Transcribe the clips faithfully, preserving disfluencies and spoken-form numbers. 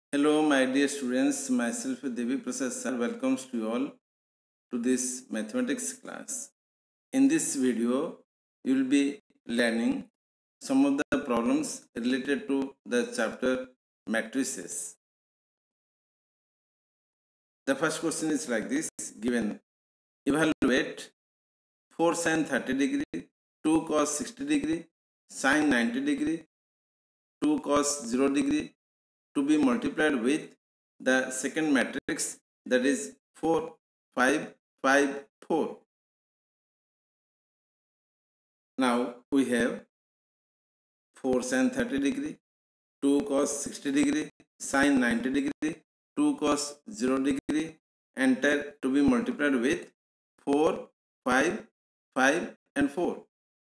Hello, my dear students. Myself, Devi Prasad sir, welcomes to you all to this mathematics class. In this video, you will be learning some of the problems related to the chapter matrices. The first question is like this, given: evaluate four sin thirty degree, two cos sixty degree, sin ninety degree, two cos zero degree to be multiplied with the second matrix, that is four, five, five, four. Now we have four sin thirty degree, two cos sixty degree, sin ninety degree, two cos zero degree, entire to be multiplied with four, five, five and four.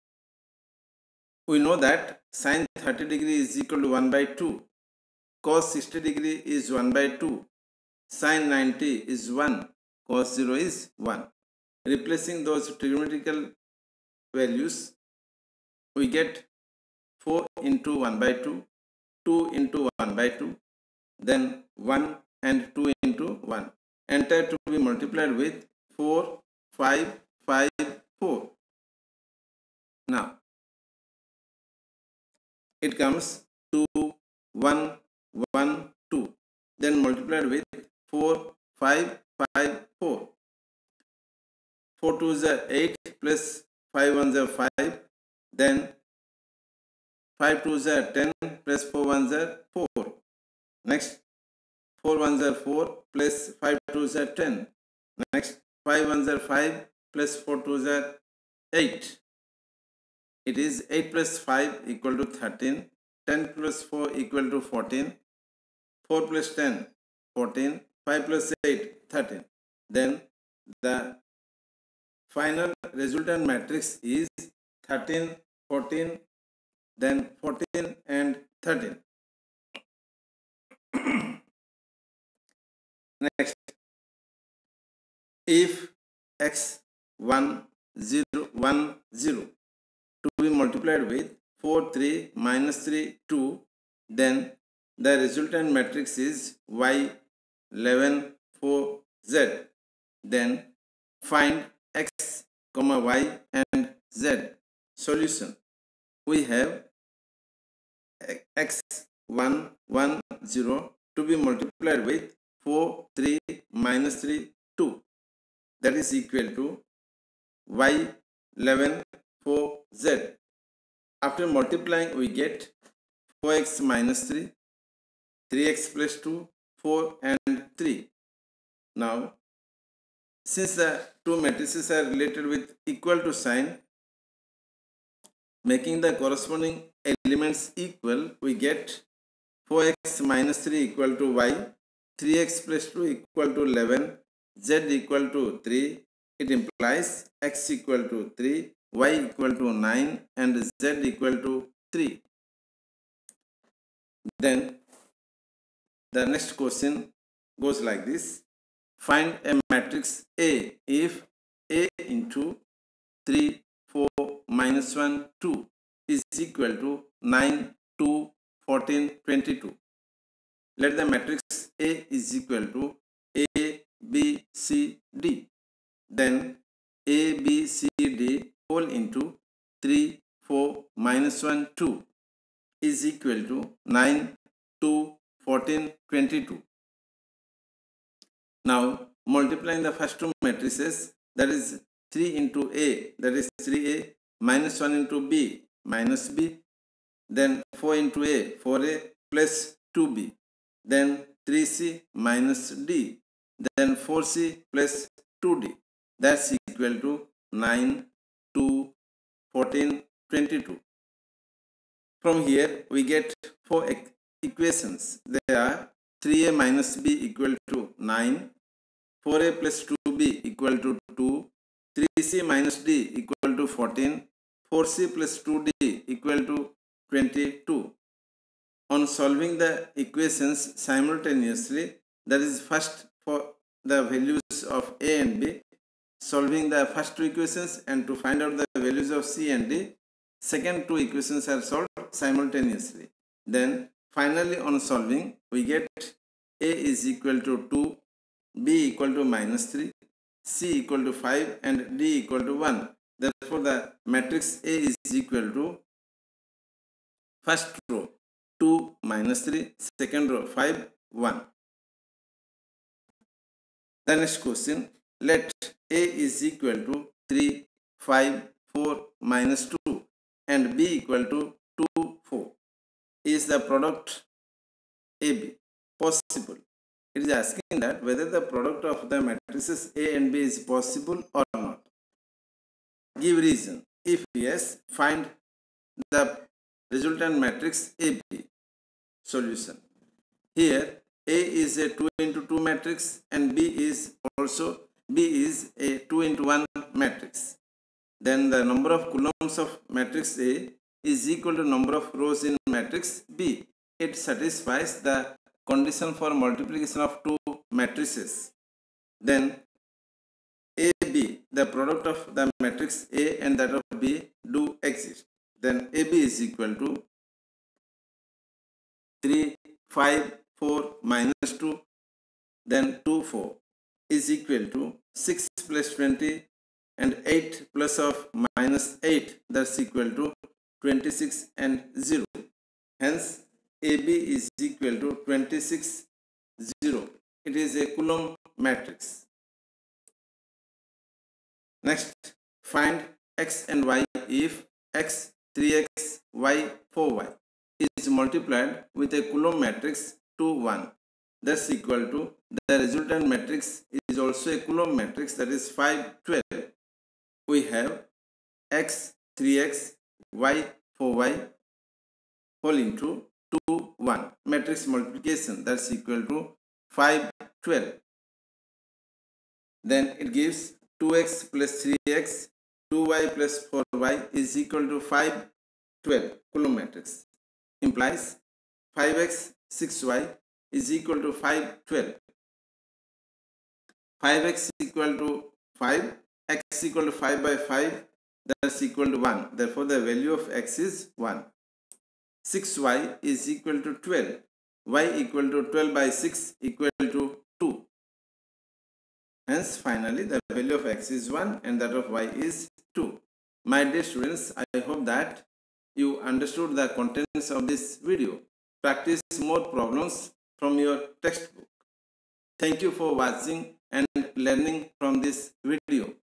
We know that sin thirty degree is equal to one by two, cos sixty degree is one by two, sin ninety is one, cos zero is one. Replacing those trigonometrical values, we get four into one by two, two into one by two, then one and two into one. Entire to be multiplied with four, five, five, four. Now, it comes two, one, one, two. Then multiplied with four, five, five, four. four twos are eight plus five ones are five. Then five twos are ten plus four ones are four. Next, four ones are four plus five twos are ten. Next, five ones are five plus four twos are eight. It is eight plus five equal to thirteen. ten plus four equal to fourteen. four plus ten, fourteen. five plus eight, thirteen. Then the final resultant matrix is thirteen, fourteen, then fourteen and thirteen. Next, if x one, zero, one, zero to be multiplied with four, three, minus three, two, then the resultant matrix is y, eleven, four, z. Then find x, comma y and z. Solution: we have x one, one, zero to be multiplied with four, three, minus three, two. That is equal to y, eleven, four, z. After multiplying, we get four x minus three, three x plus two, four and three. Now, since the two matrices are related with equal to sign, making the corresponding elements equal, we get four x minus three equal to y, three x plus two equal to eleven, z equal to three. It implies x equal to three, y equal to nine and z equal to three. Then the next question goes like this: find a matrix A if A into three, four, minus one, two is equal to nine, two, fourteen, twenty-two. Let the matrix A is equal to A, B, C, D. Then A, B, C, D whole into three, four, minus one, two is equal to nine, two, fourteen, twenty-two. Now, multiplying the first two matrices, that is three into A, that is three A, minus one into B, minus B, then four into A, four A plus two B, then three C minus D, then four C plus two D. That's equal to nine, two, fourteen, twenty-two. From here, we get four equations. They are three A minus B equal to nine, four A plus two B equal to two, three C minus D equal to fourteen, four C plus two D equal to twenty-two. On solving the equations simultaneously, that is first for the values of A and B, solving the first two equations, and to find out the values of C and D, second two equations are solved simultaneously. Then finally on solving, we get A is equal to two, B equal to minus three, C equal to five and D equal to one. Therefore, the matrix A is equal to first row two minus three, second row five, one. The next question, let A is equal to three, five, four minus two and B equal to two, four. Is the product A B possible? It is asking that whether the product of the matrices A and B is possible or not. Give reason. If yes, find the resultant matrix A B. Solution. Here A is a two into two matrix and B is also B is a two into one matrix. Then the number of columns of matrix A is equal to number of rows in matrix B. It satisfies the condition for multiplication of two matrices. Then A B, the product of the matrix A and that of B do exist. Then A B is equal to three, five, four minus two, then two, four is equal to six plus twenty and eight plus of minus eight, that's equal to twenty-six and zero. Hence, A B is equal to twenty-six, zero. It is a Coulomb matrix. Next, find x and y if x three x, y four y is multiplied with a Coulomb matrix two, one. That's equal to the resultant matrix is also a Coulomb matrix, that is five, twelve. We have x three x, y four y whole into two, one. Matrix multiplication, that's equal to five, twelve. Then it gives two x plus three x, two y plus four y is equal to five, twelve. Coulomb matrix implies five x, six y is equal to five, twelve. five x equal to five, x equal to five by five, that's equal to one. Therefore, the value of x is one. six y is equal to twelve. Y equal to twelve by six equal to two. Hence, finally, the value of x is one and that of y is two. My dear students, I hope that you understood the contents of this video. Practice more problems from your textbook. Thank you for watching and learning from this video.